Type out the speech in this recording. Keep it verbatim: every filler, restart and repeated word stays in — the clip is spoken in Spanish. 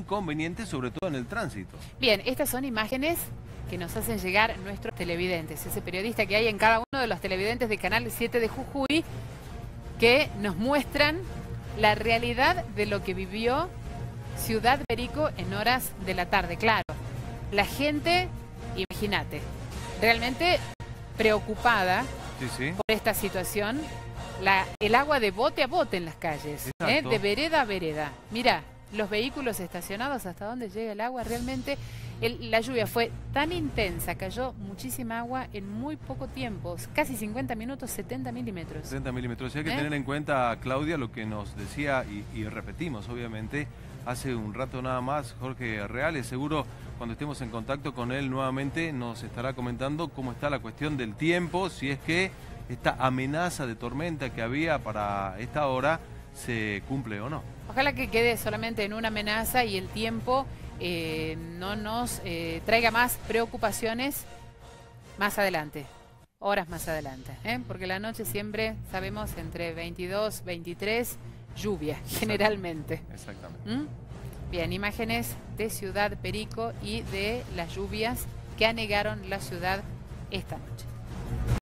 inconvenientes, sobre todo en el tránsito. Bien, estas son imágenes que nos hacen llegar nuestros televidentes, ese periodista que hay en cada uno de los televidentes de Canal siete de Jujuy, que nos muestran la realidad de lo que vivió Ciudad Perico en horas de la tarde. Claro, la gente, imagínate, realmente preocupada Sí, sí. por esta situación. La, el agua de bote a bote en las calles, ¿eh? De vereda a vereda. Mira, los vehículos estacionados, hasta dónde llega el agua. Realmente el, la lluvia fue tan intensa, cayó muchísima agua en muy poco tiempo, casi cincuenta minutos, setenta milímetros. setenta milímetros. Y hay que ¿Eh? tener en cuenta, Claudia, lo que nos decía y, y repetimos, obviamente, hace un rato nada más, Jorge Reales. Seguro cuando estemos en contacto con él nuevamente nos estará comentando cómo está la cuestión del tiempo, si es que esta amenaza de tormenta que había para esta hora se cumple o no. Ojalá que quede solamente en una amenaza y el tiempo eh, no nos eh, traiga más preocupaciones más adelante, horas más adelante, ¿eh? Porque la noche siempre, sabemos, entre veintidós, veintitrés, lluvia, generalmente. Exactamente. ¿Mm? Bien, imágenes de Ciudad Perico y de las lluvias que anegaron la ciudad esta noche.